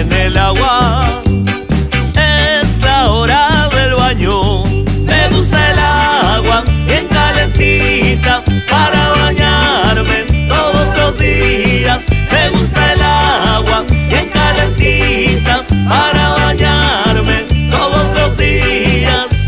en el agua. Es la hora del baño. Me gusta el agua bien calentita para bañarme todos los días. Me gusta el agua bien calentita para bañarme todos los días.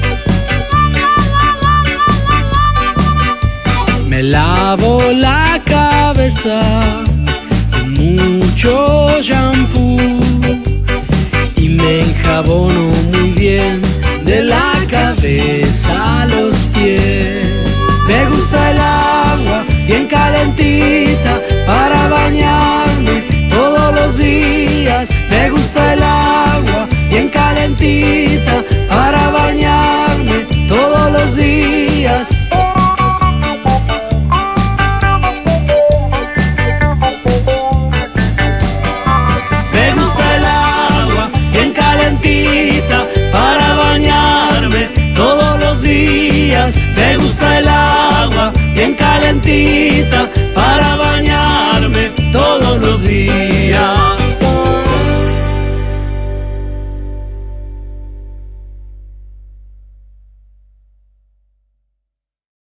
Me lavo la cabeza con mucho shampoo y me enjabono muy bien de la cabeza a los pies. Me gusta el agua bien calentita para bañarme todos los días. Me gusta el agua bien calentita para bañarme todos los días. Me gusta el agua bien calentita para bañarme todos los días. Me gusta el agua bien calentita